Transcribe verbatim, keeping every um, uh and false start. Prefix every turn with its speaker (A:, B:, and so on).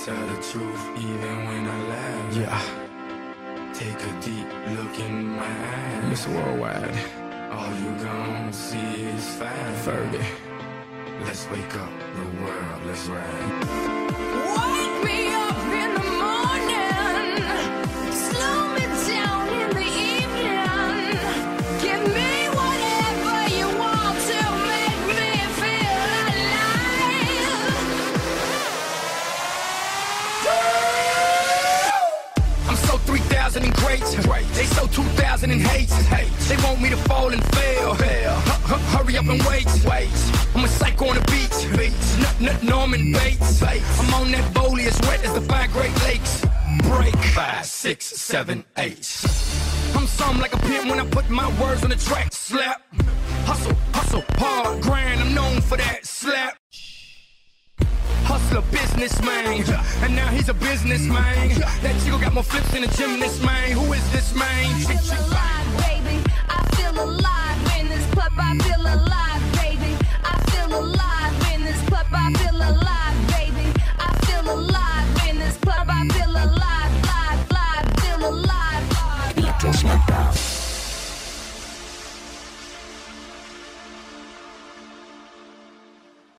A: tell the truth even when I laugh.
B: Yeah.
A: Take a deep look in my eyes.
B: Mister Worldwide.
A: All you gon' see is fire.
B: Fergie.
A: Let's wake up the world, let's ride.
C: Wake me up in the morning, slow me down in the evening. Give me whatever you want to make me feel alive.
D: I'm so three thousand and great. They so two thousand and hate. They want me to fall and fail. Hurry up and wait. I'm a psycho on the beach. Nut, nut, Norman Bates. I'm on that Bowley as wet as the five Great Lakes. Break. Five, six, seven, eight. I'm something like a pimp when I put my words on the track. Slap. Hustle, hustle, hard grind. I'm known for that. Slap. Hustler, businessman, and now he's a businessman. That chico got more flips than a gymnast, man. Who is this man?
C: I feel alive, baby. I feel alive in this club. I feel alive.